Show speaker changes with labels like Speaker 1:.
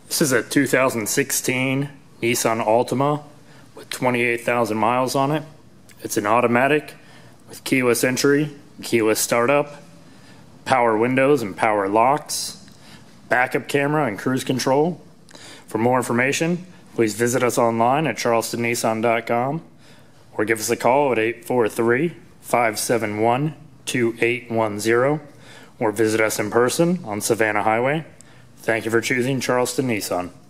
Speaker 1: This is a 2016 Nissan Altima with 28,000 miles on it. It's an automatic with keyless entry, keyless startup, power windows and power locks, backup camera and cruise control. For more information, please visit us online at charlestonnissan.com or give us a call at 843-571-2810 or visit us in person on Savannah Highway. Thank you for choosing Charleston Nissan.